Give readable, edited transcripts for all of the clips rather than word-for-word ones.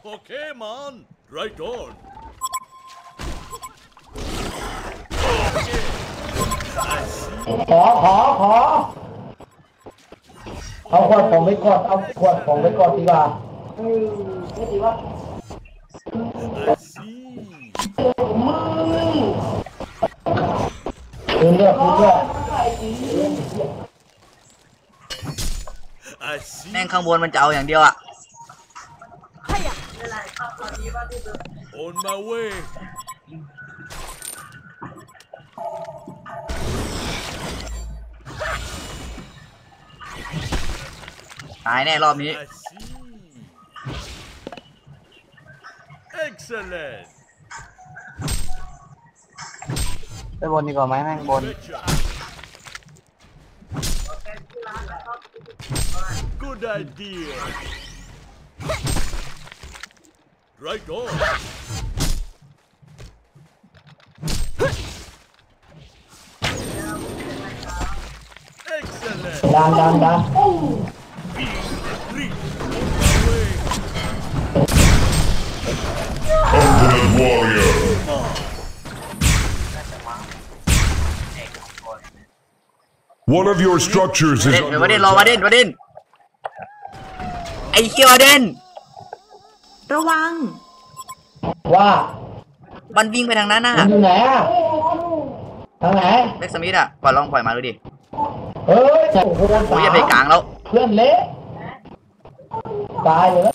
Pokemon right on เอาขวดผมไปกดเอาขวดผมไปกดดีกว่าไม่ดีวะ I see คุณเลือกคุณเลือก I see แม่งข้างบนมันจะเอาอย่างเดียวอะ on my way ตายแน่รอบนี้ I see excellent ไปบนดีกว่าไหมแม่งบน Betcha. Good idea right on excellent ดัน Three. Away. Ultimate Warrior. One of your structures เด่ is น under วาเด่นรอวาเด่น attack. วาเด่นไอ้เคียววาเด่นระวังว่ามันวิ่งไปทางนั้นน่ะมันอยู่ไหนอะทางไหนเล็กสมิธอะปล่อยลองปล่อยมาดูดิเฮ้ยโอ้โหโอ้ยอย่าไปกลางแล้วเพื่อนเละตายเลย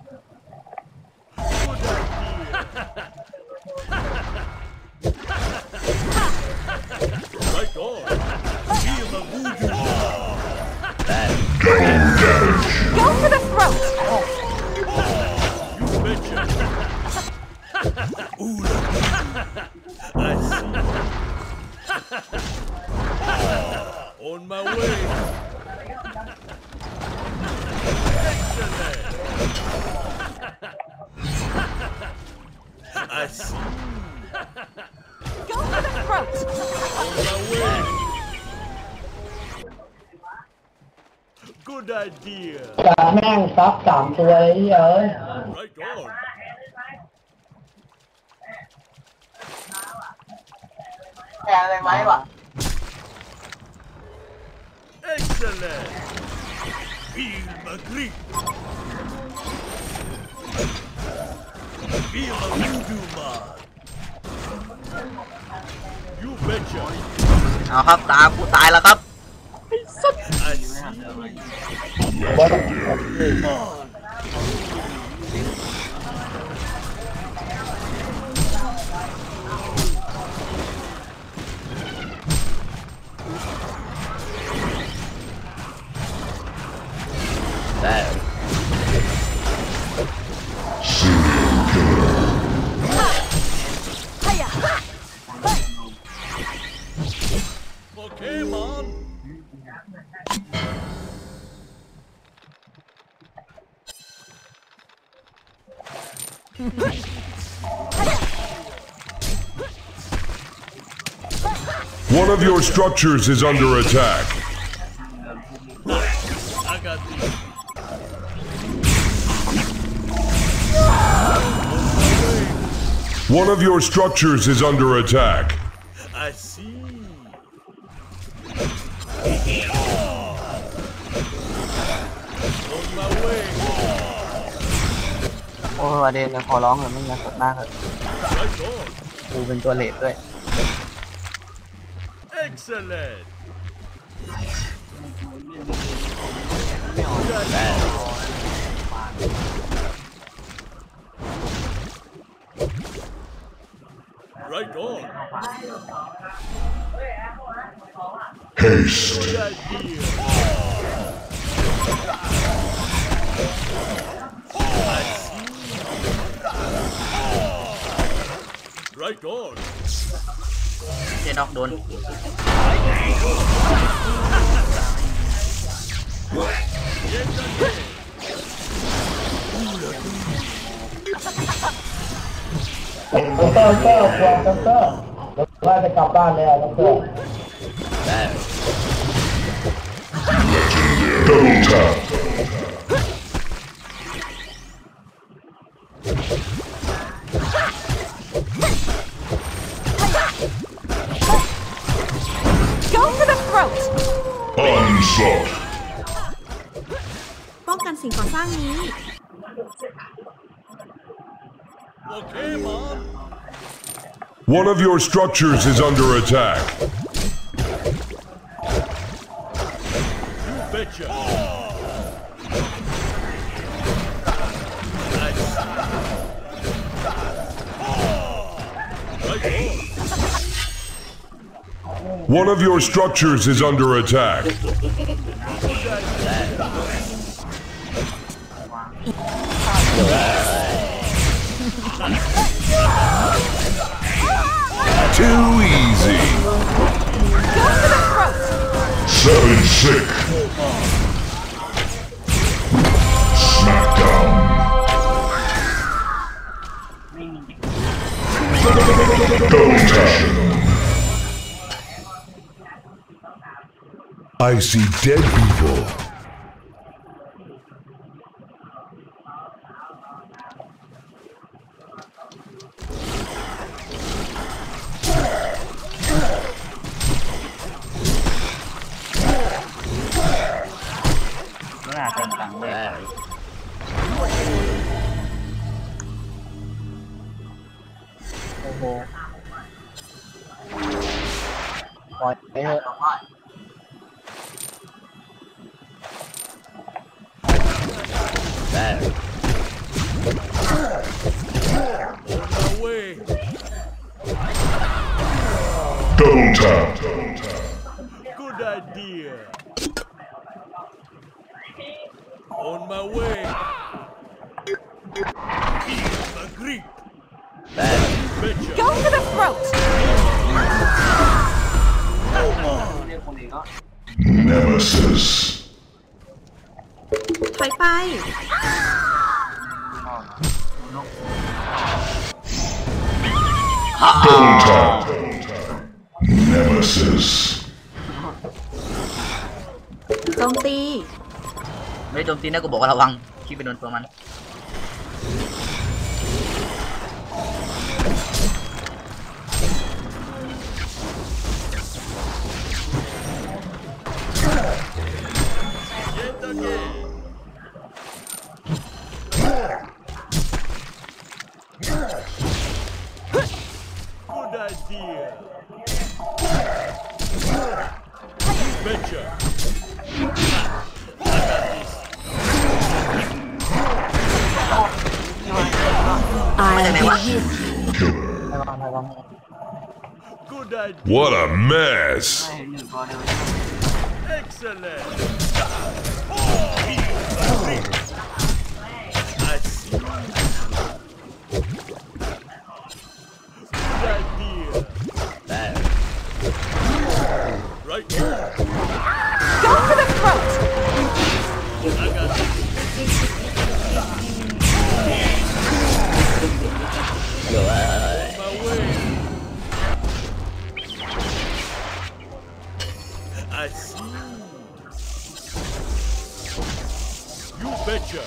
Right on. Feel the voodoo. Go for the throat. You betcha. Ooh. I see. On my way. Excellent. I see. Go for the throat. On my way. Good idea. จ่าแม่งซับ3ตัวเลยเอ้ย Right on. แกอะไรไหมวะ Excellent. Feel the grip. Feel the voodoo man. You betcha. เอาครับตากูตายแล้วครับ I see. โอเคมอน One of your structures is under attack. I got this. One of your structures is under attack. I see. On my way. โอ้วาเดนขอร้องเลยไม่งั้นกดหน้าเลย Right on. กูเป็นตัวเลดด้วย Excellent. Right on. Haste. Good idea. I see. Right on. เจนอกโดน Yes, again. ดรเตอร์ควงดรว่าจะกลับบ้านเลยอะดร Double tap. Go for the throat. Onslaught. ป้องกันสิ่งก่อสร้างนี้ Okay, Mom. One of your structures is under attack. You betcha. Right on. One of your structures is under attack. Too easy. Go for the throat. 7 sick. Smackdown. Double tap. I see dead people. Nó là tầm tặng về. Ô hô. Rồi, đấy thôi. My way. Double tap. Good idea. On my way. Agree. Betcha. Go for the throat. Nemesis. ถอยไป Double tap. Nemesis. โจมตีไม่ได้โจมตีนะกูบอกว่าระวังคิดไปโดนตัวมัน Yet again. Good idea. Betcha. I มาจากไหนวะ Good idea. What a mess. Excellent. I see. Good idea. Right here. Go for the throat. I got this. On my way. I see. You betcha.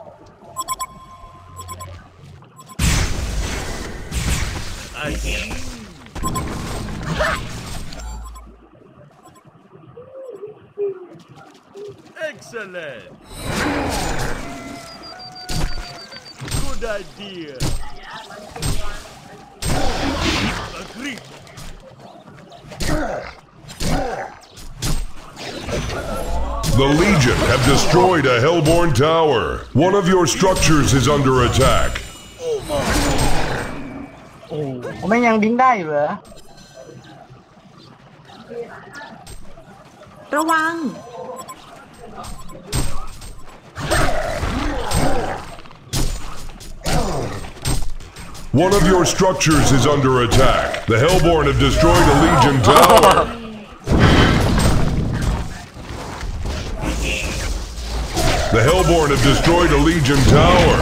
I see. Excellent. Good idea. Agree. The Legion have destroyed a Hellborn tower. One of your structures is under attack. ผมไม่ยังดิ้งได้อยู่เหรอระวัง One of your structures is under attack. The Hellborn have destroyed a Legion tower. The Hellborn have destroyed a Legion tower.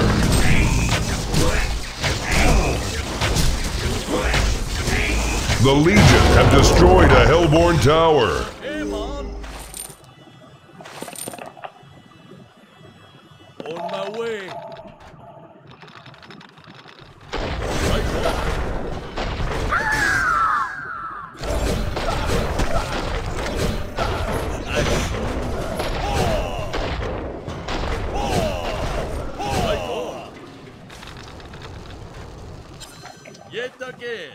The Legion have destroyed a Hellborn tower. Hey, Mom. On my way. again.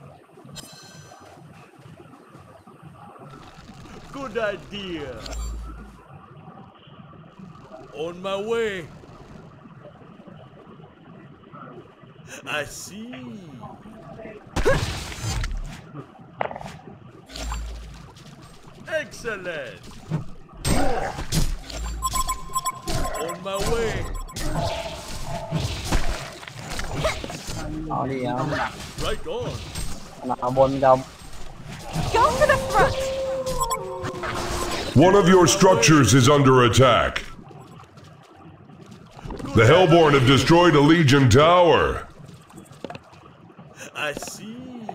Good idea. On my way. I see. Excellent. On my way. เอาดิเอา Right on. เอาบนกับ Go for the front. One of your structures is under attack. The Hellborn have destroyed a Legion tower. I see.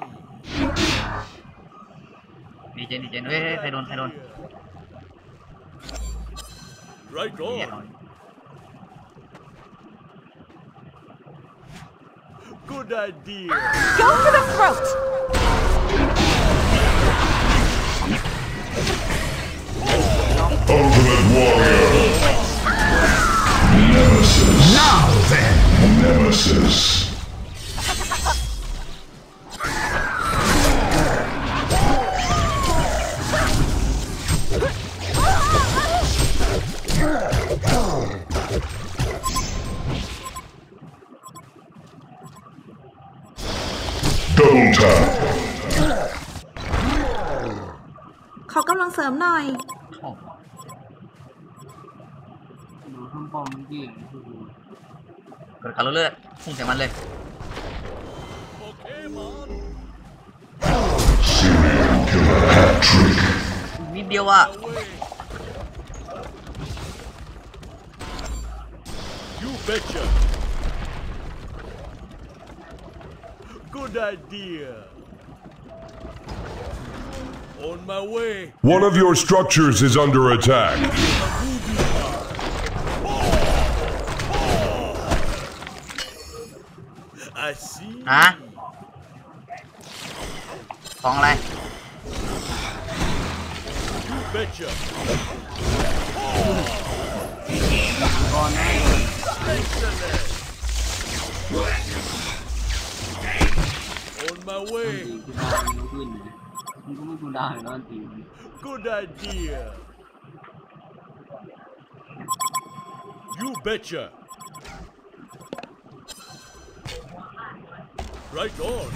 ดีเจนดีเจนเฮ้ยใครโดนใครโดน Right เหี้ย on. หน่อย Good idea. Go for the throat. Ultimate Warrior. Nemesis. Now then. Nemesis. Double tap. ขอกำลังเสริมหน่อยดูข้างป้อมยี่เกิดการเลือดพุ่งใส่มันเลย Okay, man. Serial killer hat trick. นิดเดียวอ่ะ Away. You betcha. Good idea. On my way. One of your structures is under attack. I see. ฮะของอะไร You betcha. Excellent. On my way. ขึ้นมันก็ไม่กูได้แล้วจริง Good idea. You betcha. Right on.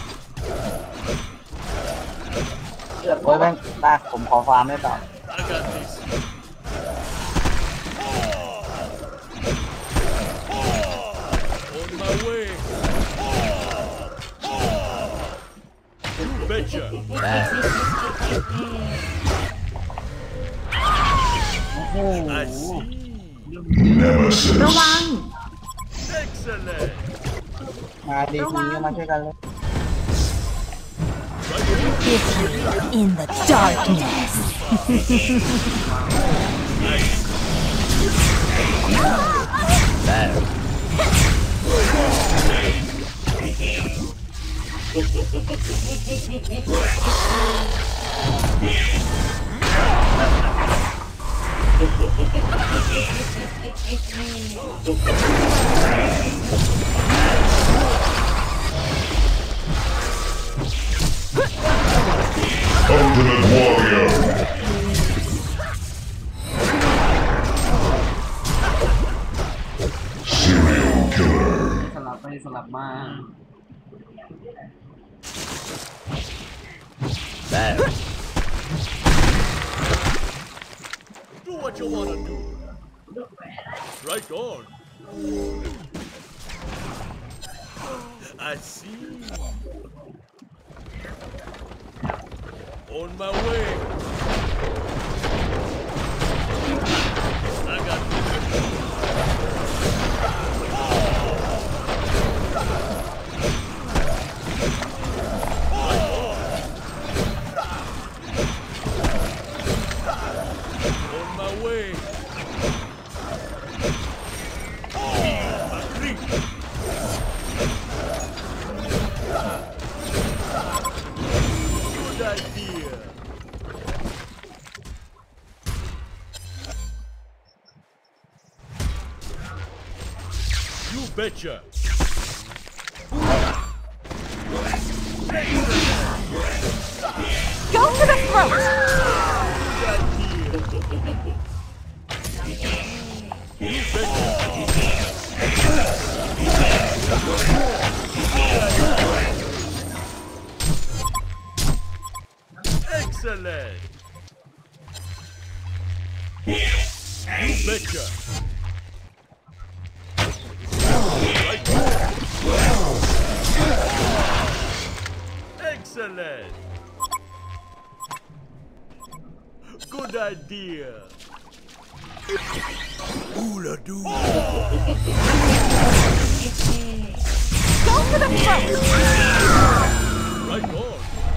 โอ้ยแม่งได้ผมขอฟาร์มได้ต่อ I got this. On my way. You betcha. I see. ระวัง Excellent. มาดีทีก็มาช่วยกันเลย In the darkness. Ultimate Warrior. Serial killer. สลับไปสลับมา Do what you wanna do. Right on. I see. On my way. I got this. On my way. Agree. Good idea. You betcha. Go for the throat! Excellent. You betcha. Excellent. Good idea. Oola doo. Go for the throat! Right on.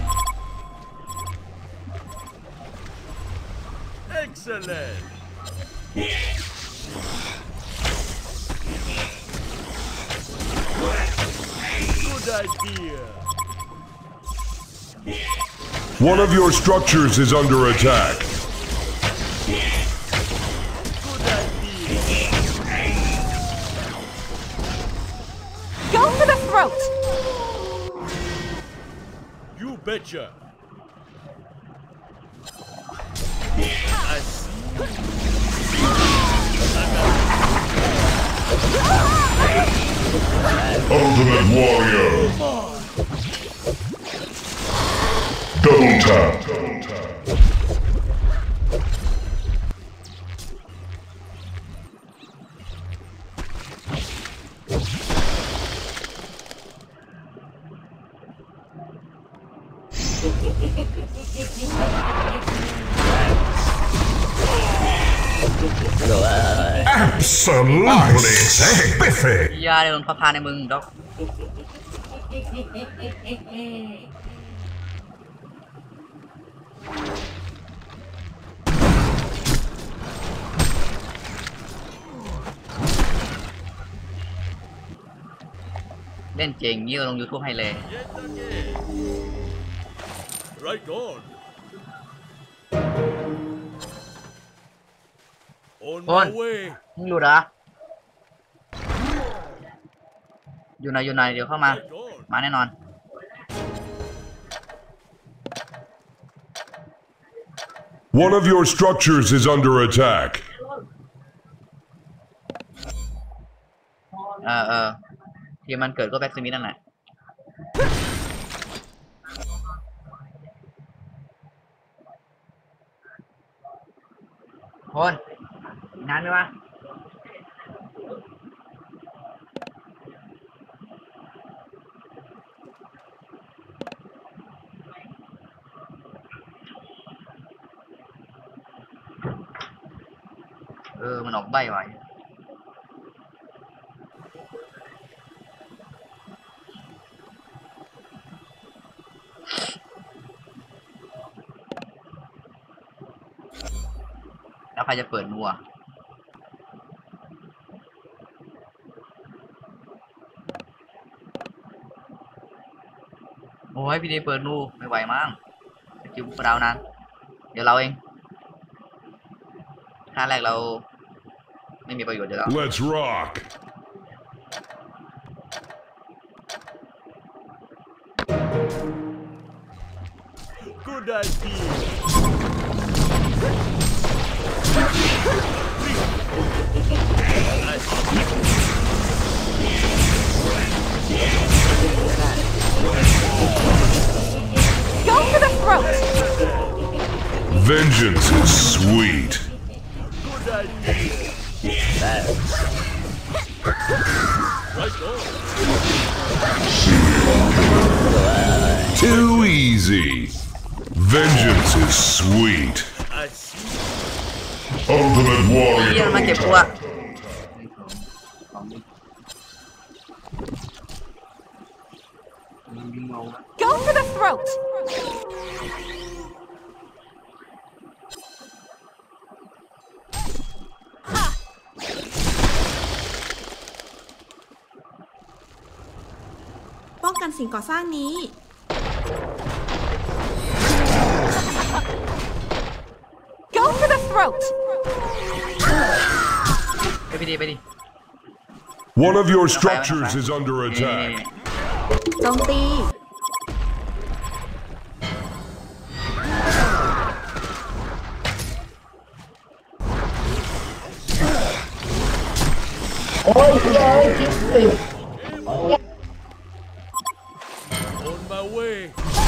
Excellent. Good idea. One of your structures is under attack. Good idea. Go for the throat! You betcha. I see. Ultimate Warrior. Double tap. Absolutely spiffy. ยาเดินพาพาในมึงด็อกเล่นเจ๋งนี่ก็ลง YouTube ให้เลย Yet again. Right on. On my On. way. มึงอยู่เหรออยู่ไหนอยู่ไหนเดี๋ยวเข้ามา Right on. มาแน่นอน One of your structures is under attack. ที่มันเกิดก็แบ็กซิมินั่นแหละคนนานไหมวะมันออกใบไว้แล้วใครจะเปิดนัวโอ้ยพี่ดีเปิดนูไม่ไหวมั้งจิ้มเรานานเดี๋ยวเราเองท่าแรกเราไม่มีประโยชน์เดี๋ยวเรา Let's rock. Good idea. Go for the throat! Vengeance is sweet. Good idea. Right on. Too easy. Vengeance is sweet. I see. Ultimate เฮีย Warrior. มาเก็บตัว Go for the throat! ป้องกันสิ่งก่อสร้างนี้ Go for the throat! ไปดิไปดิ One of your structures is under นี่ attack. โจมตีโอ้ยเฮ้ยคิดสิ On my way.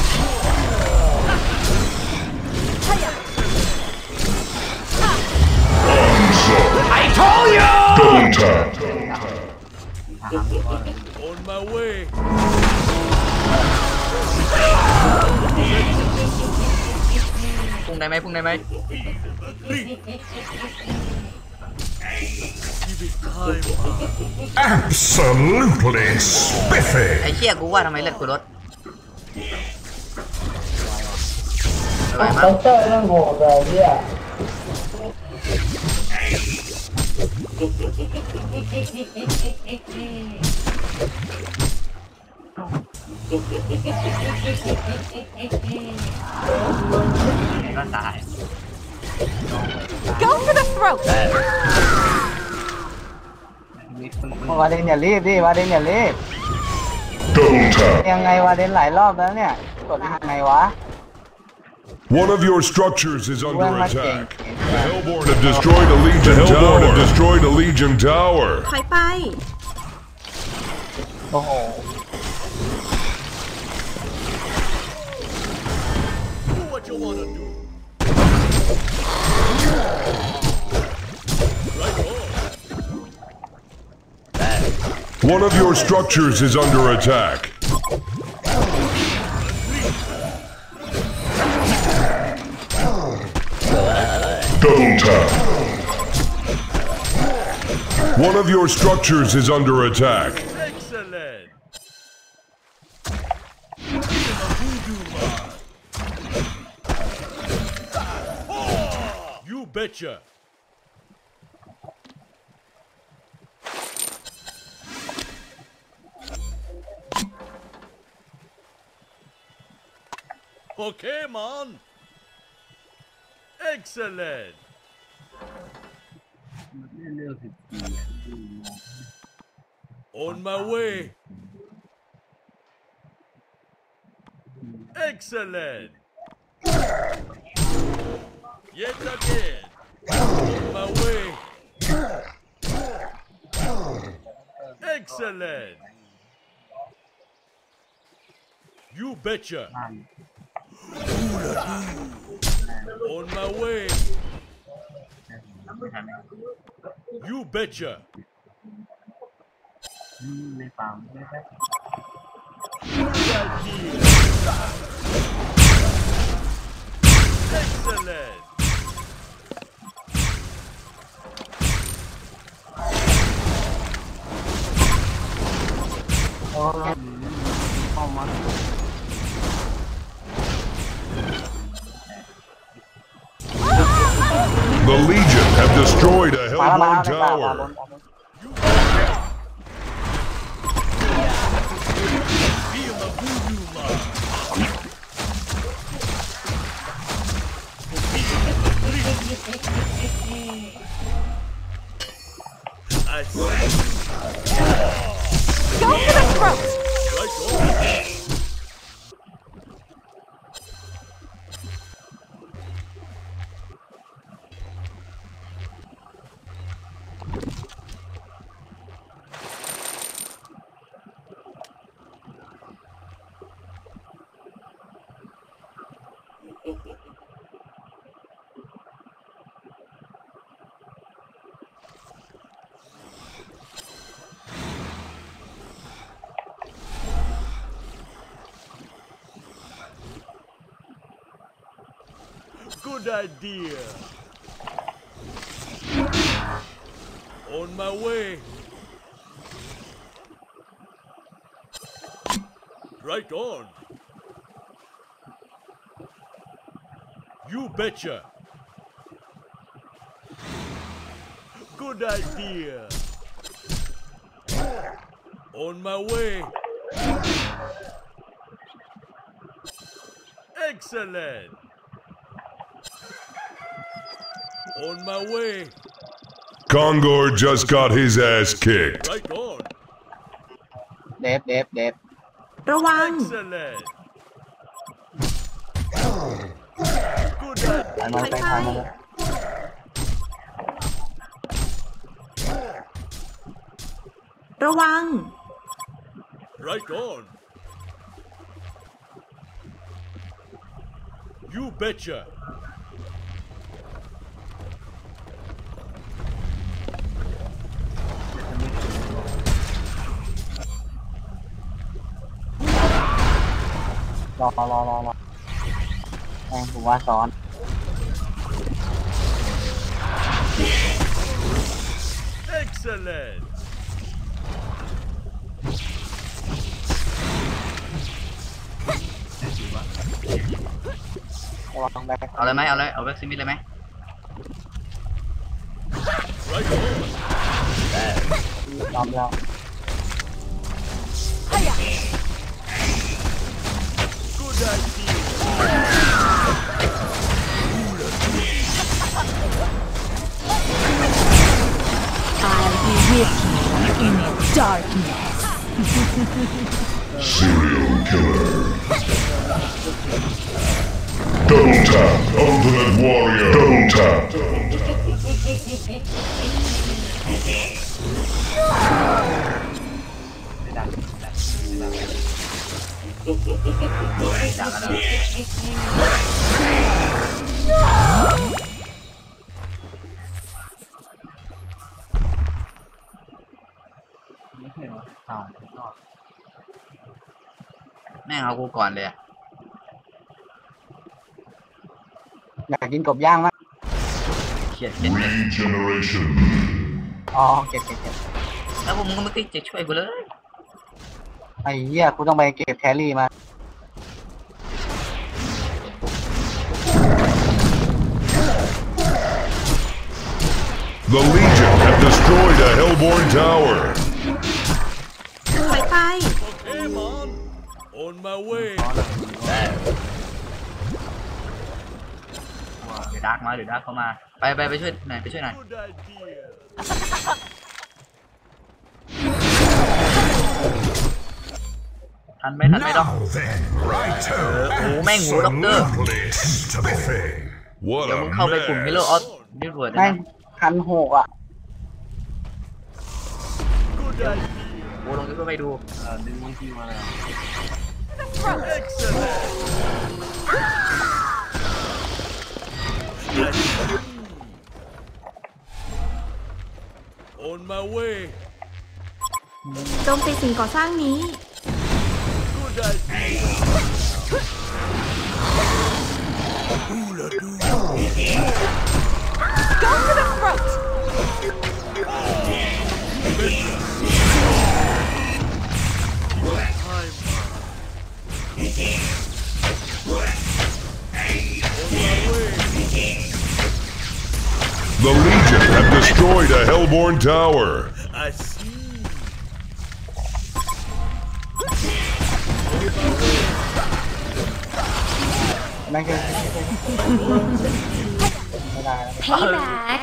I told you! Double tap. On my way. พุ่งได้ไหมพุ่งได้ไหม Give it time. Absolutely spiffy. ไอ้เชี่ยกูว่าทำไมเลือดกูลดไม่ไหวเคามั้งน์เตอร์เรื่องโหดเลยเนี่ยก็ตาย Go for the throat. วาเดนอย่ารีบดิวาเดนอย่ารีบ Double tap. ยังไงวาเดนหลายรอบแล้วเนี่ยกดยังไงวะ One of your structures is เรื่อง under มาเก่ง attack. The Hellborn have destroyed a Legion Tower. Have destroyed a Legion Tower. ถอยไปโอ้โห Do what you wanna do. Right on. One of your structures is under attack. Double tap. One of your structures is under attack. Excellent. Voodoo man. Oh, you betcha. Okay, man. Excellent. On my way. Excellent. Yet again. On my way. Excellent. You betcha. On my way. You betcha. Excellent. The Legion have destroyed a มาแล้วมา Hellborn แล้วมาแล้ว Tower. Feel the voodoo man. I see. Go for the throat. Right on. Good idea. On my way. Right on. You betcha. Good idea. On my way. Excellent. On my way. Kongor just got his ass kicked. Right on. เดฟเดฟเดฟระวัง Excellent. Good ไป idea. มาไปทางมาเลยระวัง Right on. You betcha. รอแม่งผมว่าซ้อน Excellent. ระวังแบ็คเอาเลยไหมเอาเลยเอาแบ็กซิมิดเลยไหม Right on. ยอมแล้ว Good idea. I'll be with you in darkness. Serial killer. Double tap, Ultimate Warrior. Double tap. อ้าวแม่งเอากูก่อนเลยอะอยากกินกบย่างมั้ยเขียดเขียดเขียด Regeneration. อ๋อเก็บแล้วผมก็ไม่คิดจะช่วยกูเลยไอ้เหี้ยกูต้องไปเก็บแครี่มา The Legion have destroyed a Hellborn tower. ถอยไป Okay, man. On my way. เดี๋ยวดาร์กมาเดี๋ยวดาร์กเข้ามาไปช่วยหน่อยไปช่วยหน่อย Good idea. ทันไหมด็อก then, right โอ้แม่งหูด็อกเตอร์ to the thing. What เดี๋ยว a มึงเข้าไปกลุ่มฮิโร่ออ mess. สดิวเวิร์ดแม่งนะ 1,600อ่ะ Good idea. กูลงก็ไปดู Excellent. On my way. โจมตีสิ่งก่อสร้างนี้ Good idea. Go for the throat. The Legion have destroyed a Hellborn tower. I see. แม่งคือไม่ได้แล้ว Payback.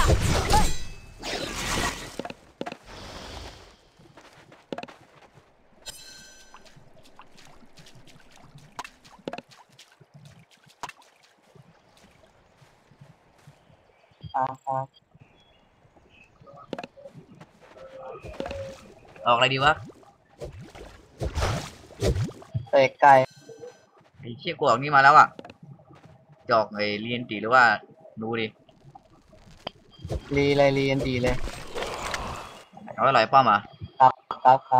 ครับออกอะไรดีวะเตะไก่ไอ้เชี่ยกูออกนี่มาแล้วอ่ะจอกไอ้เรียนตีหรือว่าดูดิรีเลยรีอันดีเลยเอาอะไรป้อมอ่ะครับ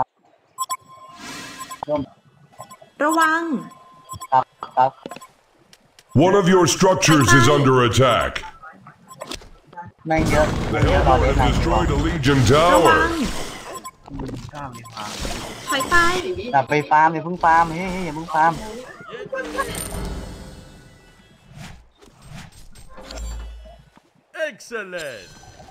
ระวังครับ One of your structures is under attack. แม่งเยอะ The เยอะต่อ Hellborn เดือน have destroyed a Legion ระวั tower. ง ถอยไปกลับไปฟาร์มอย่าเพิ่งฟาร์มเฮ้ยอย่าเพิ่งฟาร์ม Excellent.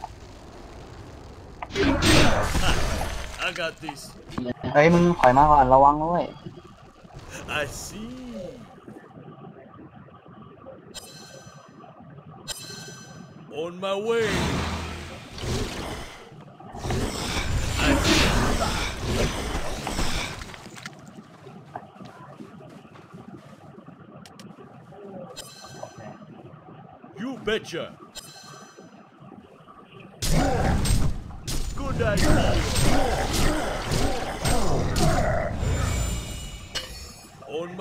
I got this. เฮ้ยมึงถอยมาก่อนระวังด้วย I see. On my way. I see. You betcha. Good idea.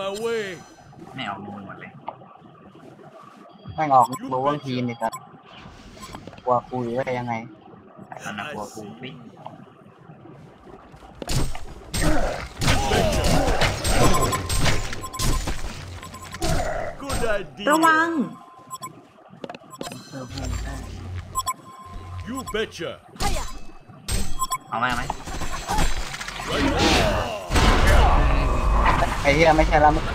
my way. ไม่เอามือหมดเลยแม่งออกรู้ว่าทีมนี่ครับกลัวคุยไว้ยังไงตอนนั้นกลัวกูปิ๊ง Good idea. ระวัง You betcha. เอาไหมไอ้เหี้ยไม่ใช่แล้วมึง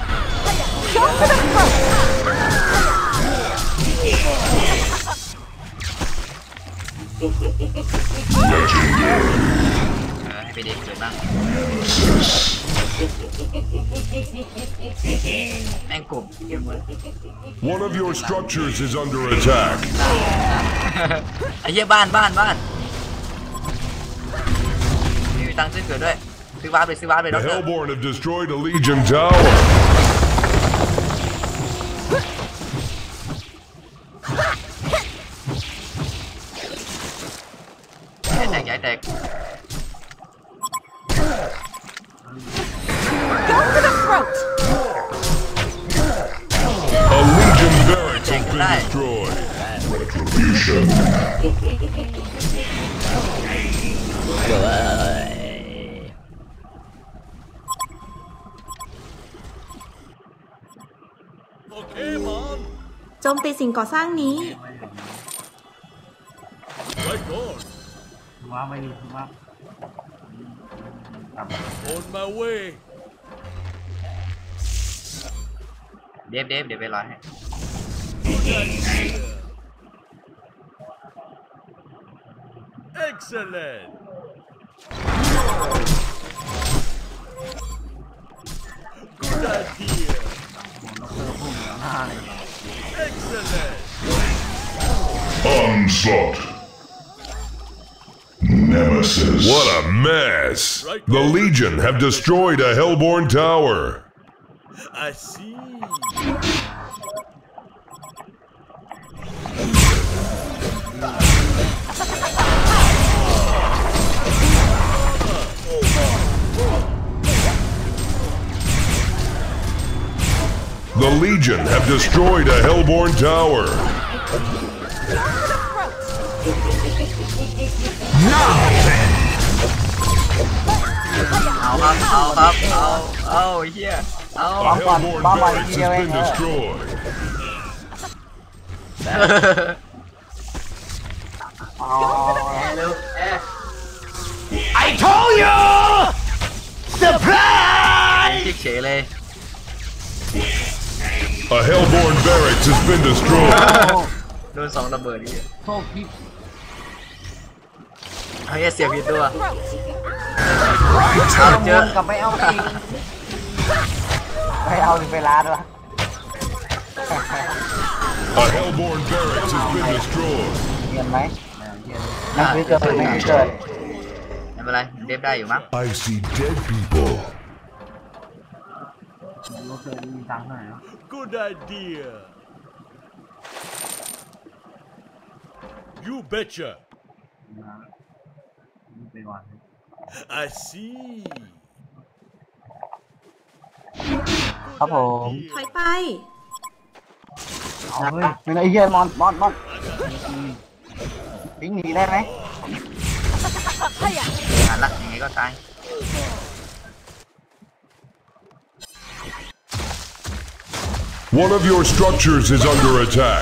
ให้ไปเด็กเกิดบ้างแม่งกลุ่ม One of your structures is under attack. ไอ้เหี้ยบ้านมีตังค์ซื้อเกิดด้วยซื้อวาร์ปเลย The ด็อกเตอร์ Hellborn have destroyed a Legion tower. ใหญ่แตก Go for the throat. A Legion barracks has been destroyed. โอเคมอนโจมตีสิ่งก่อสร้างนี้ Right on. ว่าไม่ดีว่า On my way. เดฟเดี๋ยวไปรอให้ Excellent. Good idea. Excellent. Onslaught. Nemesis. What a mess. The Legion have destroyed a Hellborn tower. I see. The Legion have destroyed a Hellborn tower. เอาเฮียเอา A Hellborn barracks has been destroyed. อ๋อเฉยเลย A Hellborn barracks has been destroyed. โดน2ระเบิดนี่โชคดีเฮียเสียผิดตัวเอาเจอกับไม่เอาอีกไม่เอาถึงเวลาด้วย A Hellborn barracks has been destroyed. เห็นไหมนั่นคือเกิดไม่คือเกิดไม่เป็นไรเดฟได้อยู่มั้ง I see dead people. Good idea. You betcha. I see. ครับผมถอยไปเป็นไอ้เหี้ยมอนวิ่งหนีได้ไหมอ่านละยังไงก็ตาย One of your structures is under attack.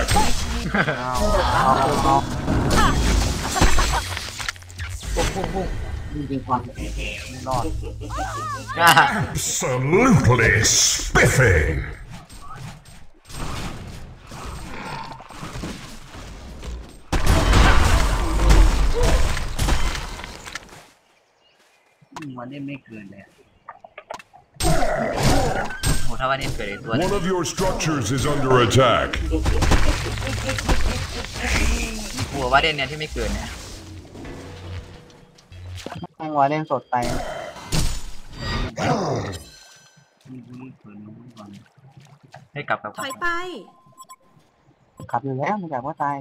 จริงๆความไม่รอด Absolutely spiffy. วันนี้ไม่เกินเลยโหถ้าวันนี้เกิดอีกตัวนึง One of your structures is under attack. กลัวว่าเด่นเนี่ยที่ไม่เกิดเนี่ยแม่งวาเล่นสดไปให้กลับถอยไปขับอยู่แล้วมันอยากว่าตาย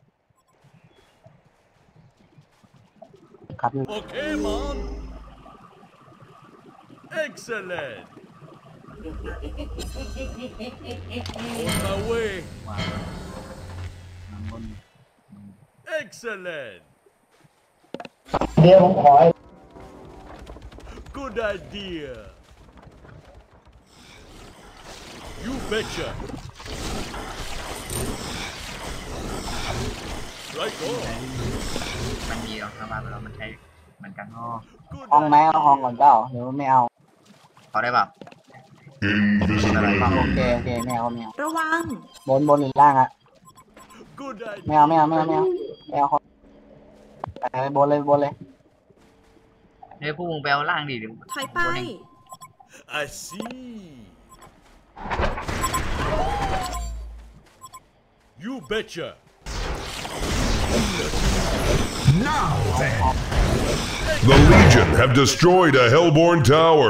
ขับอยู่ Okay, Mom. Excellent. On my way. วางน้ำบน Excellent. เดี๋ยวผมขอ Good idea. You betcha. Right on. มันมีเอาเข้ามาแล้วมันใช้เหมือนกันอ๋อ Good ห้องไหม idea. เอาห้องก่อนเจ้าเดี๋ยวไม่เอาเขาได้เปล่าฟัง Invisibility. โอเคโอเคไม่เอาไม่เอาระวังบนหรือล่างอะ Good ไม่ idea. เอาไม่เอาไม่เอาไม่เอาไม่เอาไปบนเลยเฮ้ยพวกมึงไปเอาล่างดิเดี๋ยวถอยไปบนเอง I see. You betcha. Now then. The Legion have destroyed a Hellborn tower.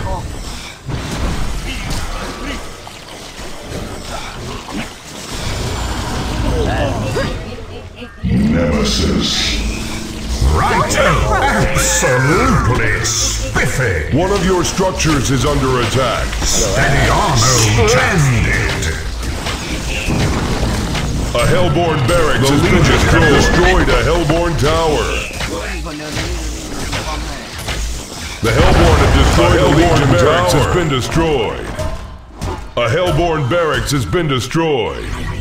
Nemesis. Righto! Absolutely spiffy! One of your structures is under attack. Steady on, splendid! A Hellborn barracks has been destroyed a Hellborn tower. The Hellborn have destroyed a Legion barracks has been destroyed. A Hellborn barracks has been destroyed.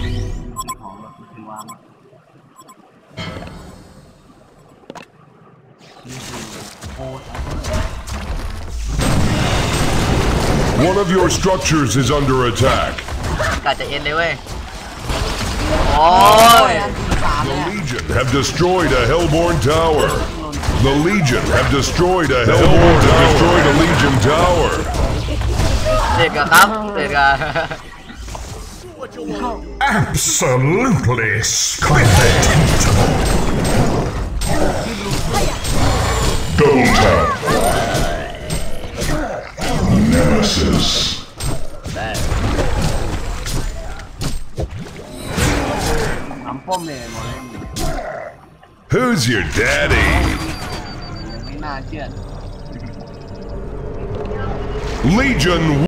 โอ้ One of your structures is under attack. กะจะเอ็นเลยเว้ย โอ้ย The Legion have destroyed a Hellborn tower. The Legion have destroyed a Hellborn have destroyed a Legion tower. เด็กอะครับเด็กอะ What you want to do? Absolutely spiffy. Double tap. Nemesis. น้ำป้มเลยหมดเลย Who's your daddy? ไม่น่าเชื่อ Legion